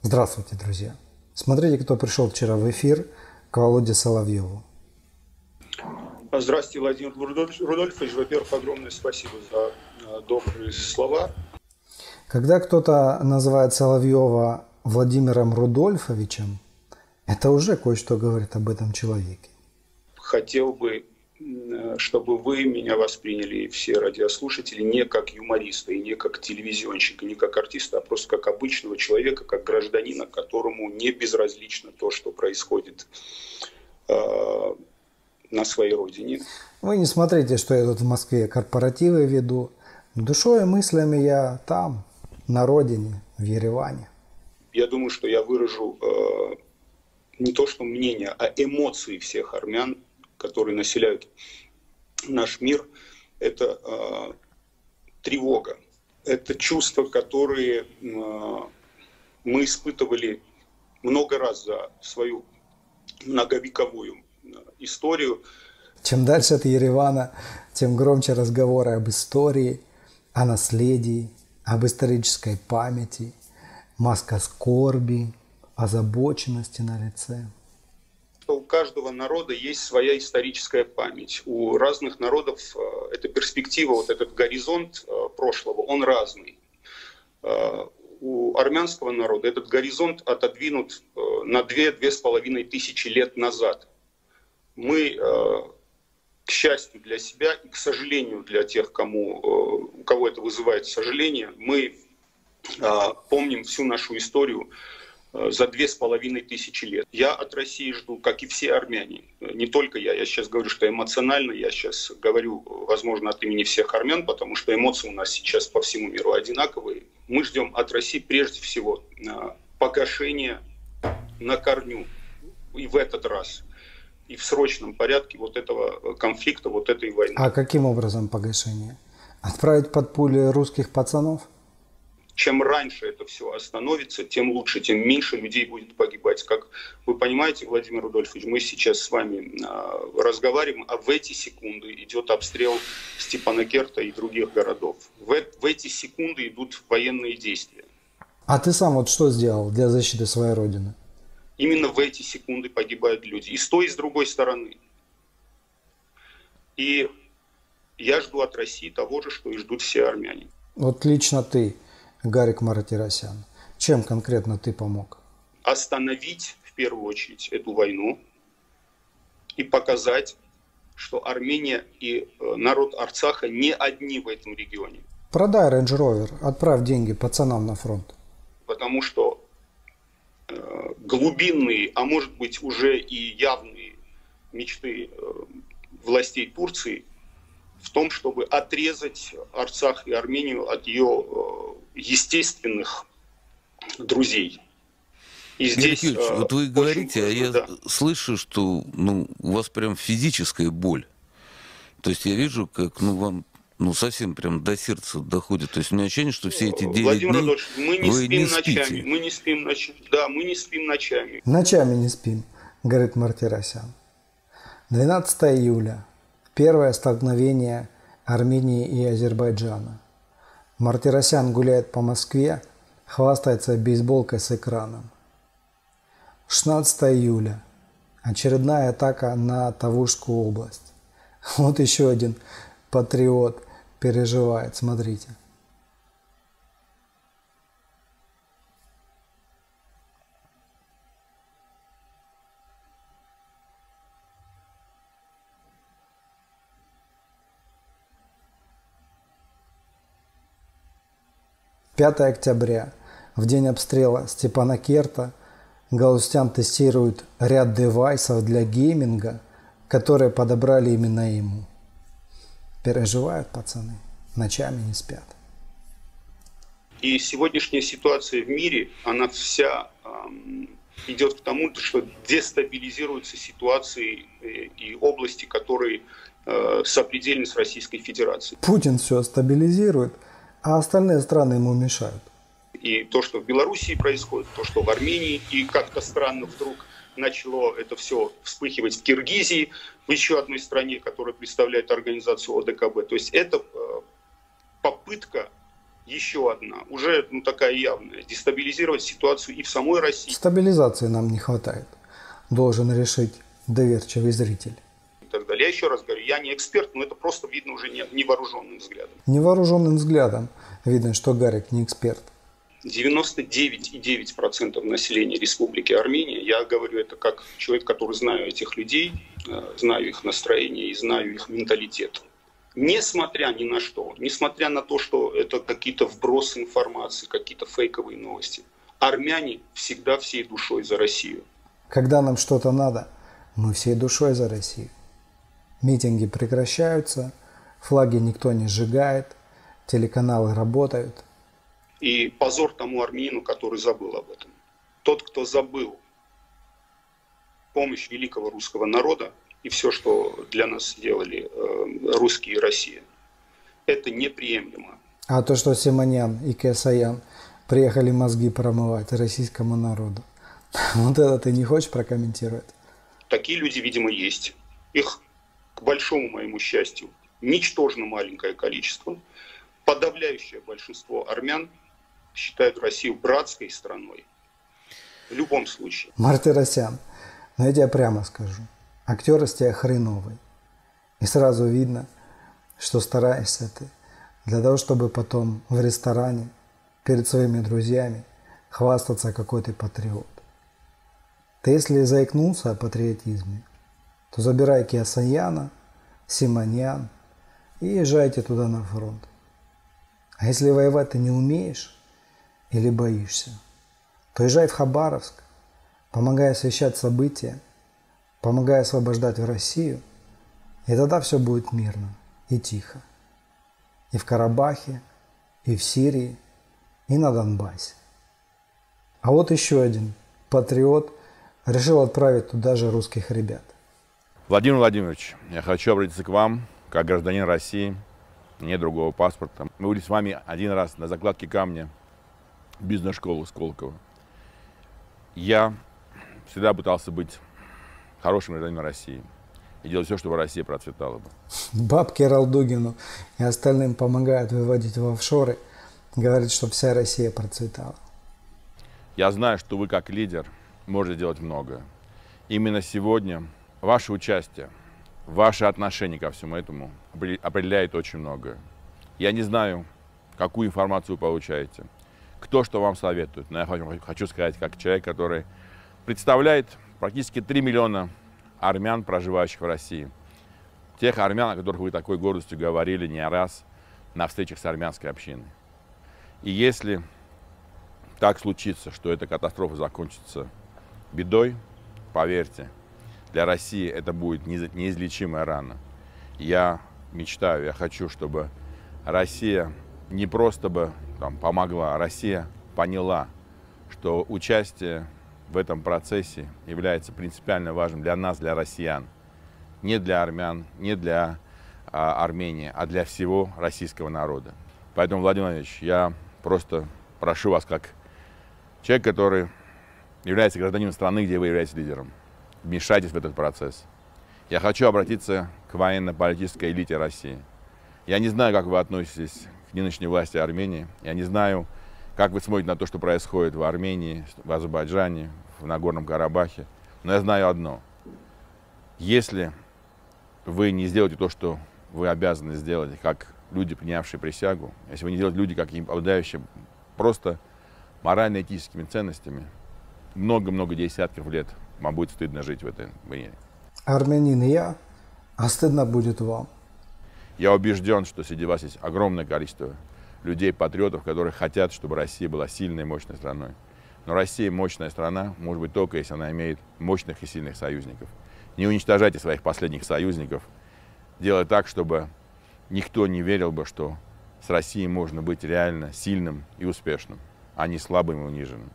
Здравствуйте, друзья! Смотрите, кто пришел вчера в эфир к Володе Соловьеву. Здравствуйте, Владимир Рудольфович. Во-первых, огромное спасибо за добрые слова. Когда кто-то называет Соловьева Владимиром Рудольфовичем, это уже кое-что говорит об этом человеке. Хотел бы, чтобы вы меня восприняли, все радиослушатели, не как юмориста и не как телевизионщика, не как артиста, а просто как обычного человека, как гражданина, которому не безразлично то, что происходит на своей родине. Вы не смотрите, что я тут в Москве корпоративы веду. Душой и мыслями я там, на родине, в Ереване. Я думаю, что я выражу не то что мнение, а эмоции всех армян, которые населяют наш мир. Это тревога. Это чувства, которые мы испытывали много раз за свою многовековую историю. Чем дальше от Еревана, тем громче разговоры об истории, о наследии, об исторической памяти, маска скорби, озабоченности на лице. У каждого народа есть своя историческая память. У разных народов эта перспектива, вот этот горизонт прошлого, он разный. У армянского народа этот горизонт отодвинут на 2-2,5 тысячи лет назад. Мы, к счастью для себя и к сожалению для тех, у кого это вызывает сожаление, мы помним всю нашу историю за 2500 лет. Я от России жду, как и все армяне, не только я сейчас говорю, что эмоционально, я сейчас говорю, возможно, от имени всех армян, потому что эмоции у нас сейчас по всему миру одинаковые. Мы ждем от России прежде всего погашения на корню и в этот раз, и в срочном порядке вот этого конфликта, вот этой войны. А каким образом погашение? Отправить под пули русских пацанов? Чем раньше это все остановится, тем лучше, тем меньше людей будет погибать. Как вы понимаете, Владимир Рудольфович, мы сейчас с вами разговариваем, а в эти секунды идет обстрел Степанакерта и других городов. В эти секунды идут военные действия. А ты сам вот что сделал для защиты своей родины? Именно в эти секунды погибают люди. И с той, и с другой стороны. И я жду от России того же, что и ждут все армяне. Вот лично ты, Гарик Мартиросян, чем конкретно ты помог? Остановить, в первую очередь, эту войну и показать, что Армения и народ Арцаха не одни в этом регионе. Продай Range Rover, отправь деньги пацанам на фронт. Потому что глубинные, а может быть уже и явные мечты властей Турции в том, чтобы отрезать Арцах и Армению от ее естественных друзей. И здесь, вот вы говорите, а я слышу, что у вас прям физическая боль. То есть я вижу, как вам совсем прям до сердца доходит. То есть у меня ощущение, что все эти 9 Владимир дней Рудольфович, мы не вы спим не ночами. спите. Мы не спим ночами. Да, мы не спим ночами. Ночами не спим, говорит Мартиросян. 12 июля. Первое столкновение Армении и Азербайджана. Мартиросян гуляет по Москве, хвастается бейсболкой с экраном. 16 июля. Очередная атака на Тавушскую область. Вот еще один патриот переживает, смотрите. «5 октября. В день обстрела Степанакерта Галустян тестирует ряд девайсов для гейминга, которые подобрали именно ему. Переживают пацаны, ночами не спят». И сегодняшняя ситуация в мире, она вся идет к тому, что дестабилизируются ситуации и области, которые сопредельны с Российской Федерацией. Путин все стабилизирует, а остальные страны ему мешают. И то, что в Белоруссии происходит, то, что в Армении, и как-то странно вдруг начало это все вспыхивать в Киргизии, в еще одной стране, которая представляет организацию ОДКБ. То есть это попытка еще одна, уже такая явная, дестабилизировать ситуацию и в самой России. Стабилизации нам не хватает, должен решить доверчивый зритель. И так далее. Я еще раз говорю, я не эксперт, но это просто видно уже невооруженным взглядом. Невооруженным взглядом видно, что Гарик не эксперт. 99,9% населения Республики Армения, я говорю это как человек, который знаю этих людей, знаю их настроение и знаю их менталитет. Несмотря ни на что, несмотря на то, что это какие-то вбросы информации, какие-то фейковые новости, армяне всегда всей душой за Россию. Когда нам что-то надо, мы всей душой за Россию. Митинги прекращаются, флаги никто не сжигает, телеканалы работают. И позор тому армянину, который забыл об этом. Тот, кто забыл помощь великого русского народа, и все, что для нас сделали русские и Россия, это неприемлемо. А то, что Симонян и Кесаян приехали мозги промывать российскому народу, вот это ты не хочешь прокомментировать? Такие люди, видимо, есть. Их, к большому моему счастью, ничтожно маленькое количество. Подавляющее большинство армян считают Россию братской страной. В любом случае. Мартиросян, но я тебе прямо скажу. Актер из тебя хреновый. И сразу видно, что стараешься ты для того, чтобы потом в ресторане перед своими друзьями хвастаться, какой ты патриот. Ты если заикнулся о патриотизме, то забирай Кесаяна, Симонян и езжайте туда на фронт. А если воевать ты не умеешь или боишься, то езжай в Хабаровск, помогай освещать события, помогай освобождать Россию, и тогда все будет мирно и тихо. И в Карабахе, и в Сирии, и на Донбассе. А вот еще один патриот решил отправить туда же русских ребят. Владимир Владимирович, я хочу обратиться к вам, как гражданин России, нет другого паспорта. Мы были с вами один раз на закладке камня в бизнес-школу Сколково. Я всегда пытался быть хорошим гражданином России и делать все, чтобы Россия процветала бы. Бабке Ралдугину и остальным помогают выводить в офшоры, говорит, чтобы вся Россия процветала. Я знаю, что вы как лидер можете делать многое. Именно сегодня ваше участие, ваше отношение ко всему этому определяет очень многое. Я не знаю, какую информацию вы получаете, кто что вам советует, но я хочу сказать, как человек, который представляет практически 3 миллиона армян, проживающих в России. Тех армян, о которых вы такой гордостью говорили не раз на встречах с армянской общиной. И если так случится, что эта катастрофа закончится бедой, поверьте, для России это будет неизлечимая рана. Я мечтаю, я хочу, чтобы Россия не просто бы помогла, а Россия поняла, что участие в этом процессе является принципиально важным для нас, для россиян. Не для армян, не для Армении, а для всего российского народа. Поэтому, Владимир Владимирович, я просто прошу вас, как человек, который является гражданином страны, где вы являетесь лидером, вмешайтесь в этот процесс. Я хочу обратиться к военно-политической элите России. Я не знаю, как вы относитесь к нынешней власти Армении. Я не знаю, как вы смотрите на то, что происходит в Армении, в Азербайджане, в Нагорном Карабахе. Но я знаю одно. Если вы не сделаете то, что вы обязаны сделать, как люди, принявшие присягу, если вы не делаете люди, как обладающие просто морально-этическими ценностями, много-много десятков лет вам будет стыдно жить в этой мире. Армянин я, а стыдно будет вам. Я убежден, что среди вас есть огромное количество людей-патриотов, которые хотят, чтобы Россия была сильной и мощной страной. Но Россия мощная страна может быть только, если она имеет мощных и сильных союзников. Не уничтожайте своих последних союзников. Делайте так, чтобы никто не верил бы, что с Россией можно быть реально сильным и успешным, а не слабым и униженным.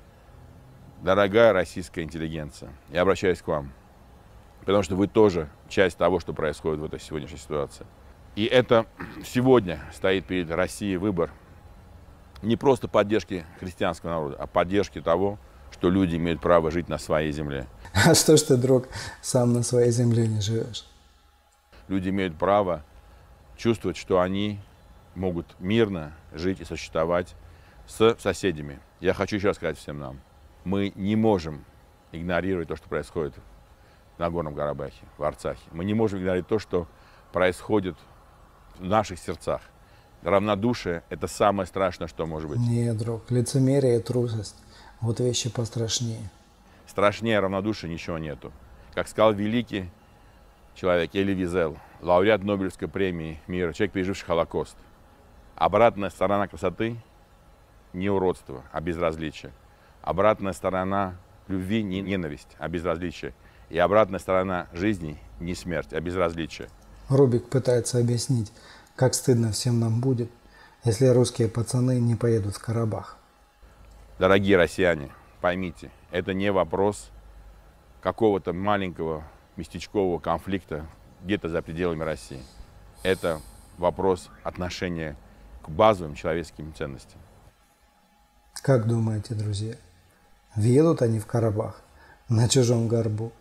Дорогая российская интеллигенция, я обращаюсь к вам, потому что вы тоже часть того, что происходит в этой сегодняшней ситуации. И это сегодня стоит перед Россией выбор не просто поддержки христианского народа, а поддержки того, что люди имеют право жить на своей земле. А что ж ты, друг, сам на своей земле не живешь? Люди имеют право чувствовать, что они могут мирно жить и существовать с соседями. Я хочу еще раз сказать всем нам, мы не можем игнорировать то, что происходит в Нагорном Карабахе, в Арцахе. Мы не можем игнорировать то, что происходит в наших сердцах. Равнодушие – это самое страшное, что может быть. Нет, друг, лицемерие и трусость – вот вещи пострашнее. Страшнее равнодушия ничего нету. Как сказал великий человек Эли Визел, лауреат Нобелевской премии мира, человек, переживший Холокост. Обратная сторона красоты – не уродство, а безразличие. Обратная сторона любви – не ненависть, а безразличие. И обратная сторона жизни – не смерть, а безразличие. Рубик пытается объяснить, как стыдно всем нам будет, если русские пацаны не поедут в Карабах. Дорогие россияне, поймите, это не вопрос какого-то маленького местечкового конфликта где-то за пределами России. Это вопрос отношения к базовым человеческим ценностям. Как думаете, друзья, въедут они в Карабах на чужом горбу?